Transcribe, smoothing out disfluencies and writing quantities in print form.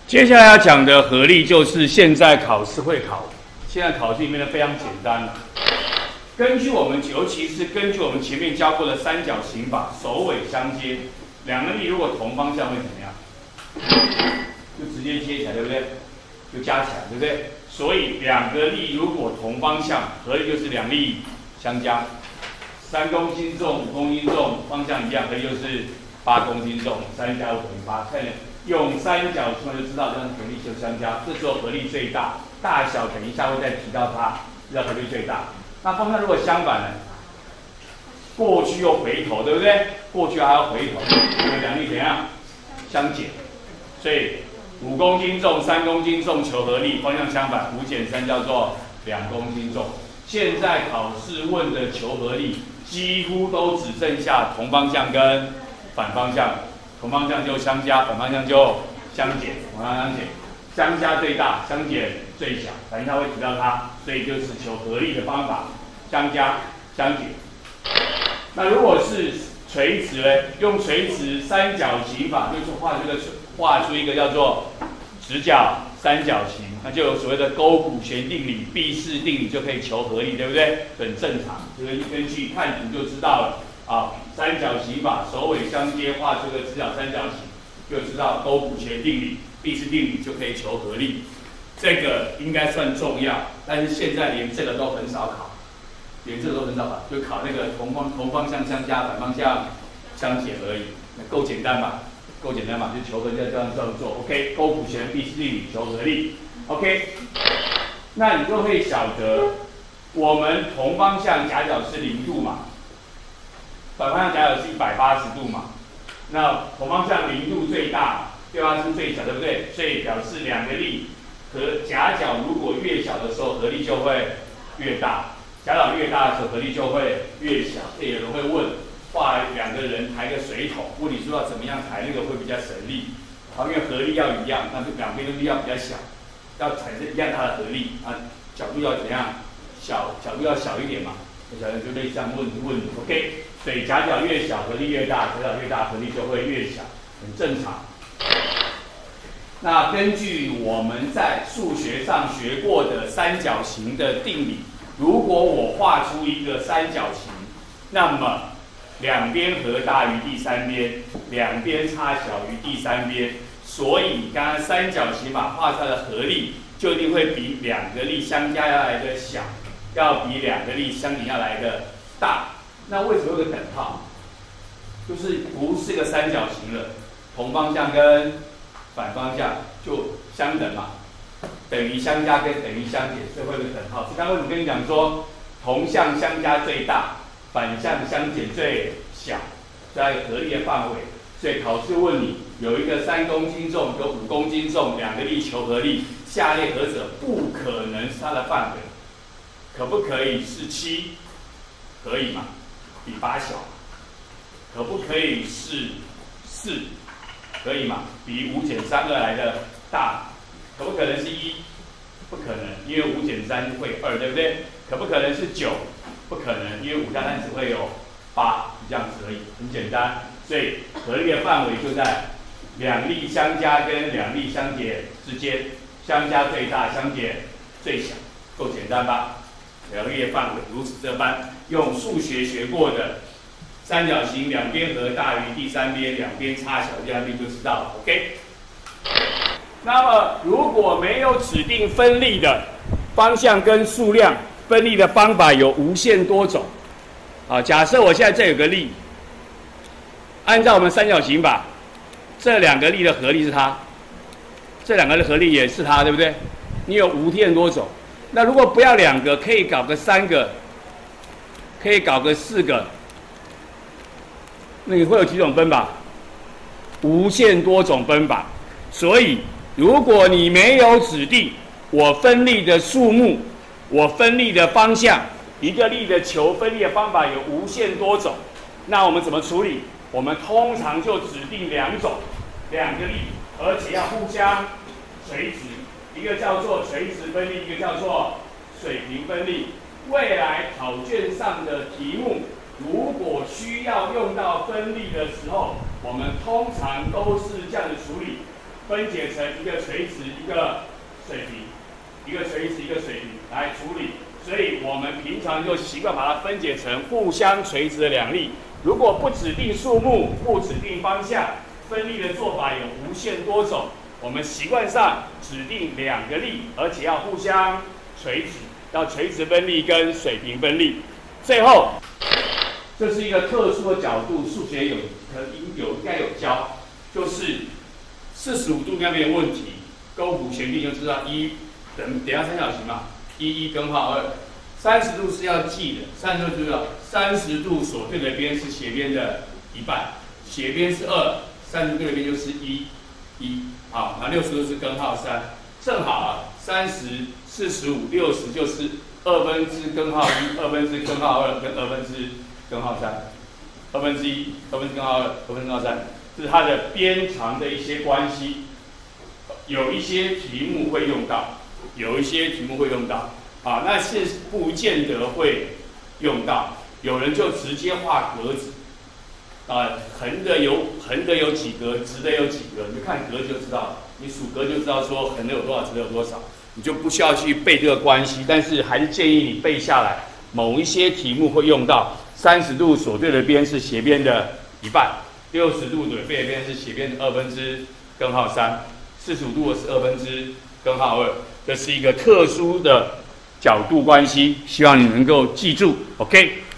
接下来要讲的合力就是现在考试会考，现在考试里面的非常简单。根据我们，尤其是根据我们前面教过的三角形法，首尾相接，两个力如果同方向会怎么样？就直接接起来，对不对？就加起来，对不对？所以两个力如果同方向，合力就是两力相加。3公斤重、5公斤重，方向一样，合力就是8公斤重，3加5等于8。看用三角形就知道，这样合力就相加。这时候合力最大，大小等一下会再提到它，知道合力最大。那方向如果相反呢？过去又回头，对不对？过去还要回头，因为两力怎样？相减。所以5公斤重、3公斤重求合力，方向相反，5减3叫做2公斤重。现在考试问的求合力，几乎都只剩下同方向跟反方向，同方向就相加，反方向就相减，相减，相加最大，相减最小，等一下会提到它，所以就是求合力的方法，相加、相减。那如果是垂直呢？用垂直三角形法，就是画出一个叫做直角三角形，那就有所谓的勾股弦定理、毕氏定理，就可以求合力，对不对？很正常，这个根据看图就知道了啊。三角形法首尾相接，画出个直角三角形，就知道勾股弦定理、毕氏定理就可以求合力。这个应该算重要，但是现在连这个都很少考，连这个都很少考，就考那个同方向相加，反方向相减而已，那够简单吧？够简单嘛，就求合力要这样做 ，OK？ 勾股弦、毕氏定理求合力 ，OK？ 那你就会晓得，我们同方向夹角是0度嘛，反方向夹角是180度嘛，那同方向0度最大，对方是最小，对不对？所以表示两个力和夹角如果越小的时候，合力就会越大；夹角越大的时候，合力就会越小。这有人会问。画两个人抬个水桶，问你说要怎么样抬那个会比较省力，好，因为合力要一样，那就两边的力要比较小，要产生一样大的合力啊，角度要怎样？角度要小一点嘛，小人就类这样问你 ，OK？ 所以夹角越小，合力越大；夹角越大，合力就会越小，很正常。那根据我们在数学上学过的三角形的定理，如果我画出一个三角形，那么两边和大于第三边，两边差小于第三边，所以刚刚三角形法画出来的合力就一定会比两个力相加要来的小，要比两个力相减要来的大。那为什么有个等号？就是不是个三角形了，同方向跟反方向就相等嘛，等于相加跟等于相减，所以会有个等号。所以刚刚我跟你讲说，同向相加最大。反向相减最小，在合力的范围，所以考试问你有一个3公斤重，有5公斤重，两个力求合力，下列何者不可能是它的范围？可不可以是7？可以嘛？比8小。可不可以是4？可以嘛？比5减32来的大。可不可能是1？不可能，因为5减3会2，对不对？可不可能是9？不可能，因为5加3只会有8，这样子而已，很简单。所以合力的范围就在两力相加跟两力相减之间，相加最大，相减最小，够简单吧？合力的范围如此这般，用数学学过的三角形两边和大于第三边，两边差小于第三边就知道了 ，OK？ 那么如果没有指定分力的方向跟数量，分力的方法有无限多种，好，假设我现在这有个力，按照我们三角形法，这两个力的合力是它，这两个的合力也是它，对不对？你有无限多种，那如果不要2个，可以搞个3个，可以搞个4个，那你会有几种分法？无限多种分法。所以，如果你没有指定我分力的数目，我分力的方向，一个力的求分力的方法有无限多种，那我们怎么处理？我们通常就指定2种，2个力，而且要互相垂直，一个叫做垂直分力，一个叫做水平分力。未来考卷上的题目，如果需要用到分力的时候，我们通常都是这样的处理： 分解成一个垂直，一个水平，一个垂直，一个水平来处理。所以我们平常就习惯把它分解成互相垂直的两力。如果不指定数目，不指定方向，分力的做法有无限多种。我们习惯上指定2个力，而且要互相垂直，要垂直分力跟水平分力。最后，这是一个特殊的角度，数学应该有教，就是45度那边的问题，勾弧前面就知道1等下三角形嘛，1根号2。30度是要记的，30度知道，30度所对的边是斜边的一半，斜边是2，30度对的边就是1，好，那60度是根号3，正好啊，30、45、60就是2分之根号1，2分之根号2跟2分之根号3，2分之1，2分之根号2，2分之根号3，这是它的边长的一些关系。有一些题目会用到，啊，那是不见得会用到，有人就直接画格子，横的有几格，直的有几格，你就看格就知道了，你数格就知道说横的有多少，直的有多少，你就不需要去背这个关系，但是还是建议你背下来。某一些题目会用到，30度所对的边是斜边的一半，60度所对的边是斜边的2分之根号3，45度是2分之根号2，这是一个特殊的角度关系，希望你能够记住 ，OK。